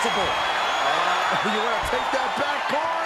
possible. You want to take that back, Corey?